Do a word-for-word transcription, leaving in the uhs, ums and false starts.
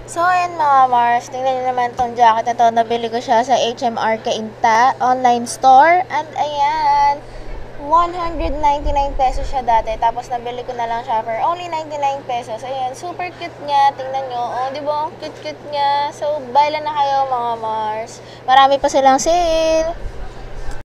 So, ayan mga Mars, tingnan nyo naman tong jacket na to. Nabili ko siya sa H M R CAINTA online store. And ayan, one hundred ninety-nine pesos siya dati. Tapos nabili ko na lang siya for only ninety-nine pesos. Ayan, super cute niya. Tingnan nyo. Oh, di ba? Ang cute-cute niya. So, buy lang na kayo mga Mars. Marami pa silang sale.